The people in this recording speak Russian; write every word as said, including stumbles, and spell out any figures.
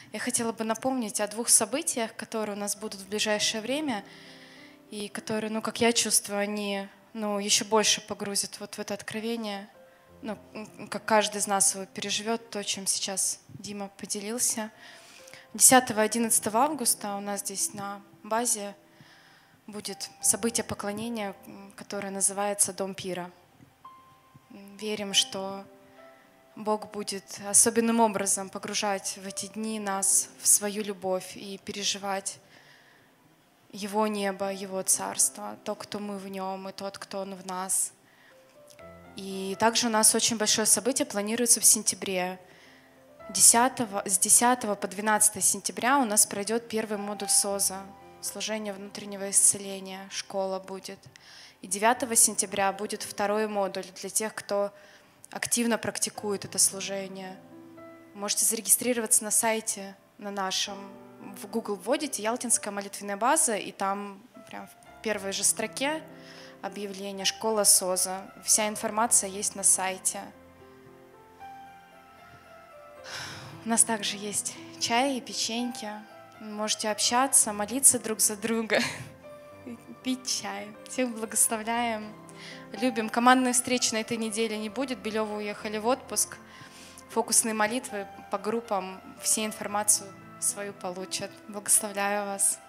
Я хотела бы напомнить о двух событиях, которые у нас будут в ближайшее время, и которые, ну, как я чувствую, они, ну, еще больше погрузят вот в это откровение, ну, как каждый из нас его переживет, то, чем сейчас Дима поделился. десятого-одиннадцатого августа у нас здесь на базе будет событие поклонения, которое называется «Дом пира». Верим, что Бог будет особенным образом погружать в эти дни нас в свою любовь и переживать Его небо, Его царство, то, кто мы в Нем, и тот, кто Он в нас. И также у нас очень большое событие планируется в сентябре. десятого, с десятого по двенадцатое сентября у нас пройдет первый модуль СОЗа, служение внутреннего исцеления, школа будет. И девятого сентября будет второй модуль для тех, кто активно практикует это служение. Можете зарегистрироваться на сайте, на нашем. В Google вводите «Ялтинская молитвенная база», и там прям в первой же строке объявление «Школа СОЗа». Вся информация есть на сайте. У нас также есть чай и печеньки. Вы можете общаться, молиться друг за друга, пить чай. Всех благословляем, любим. Командной встречи на этой неделе не будет. Белёвы уехали в отпуск. Фокусные молитвы по группам. Все информацию свою получат. Благословляю вас.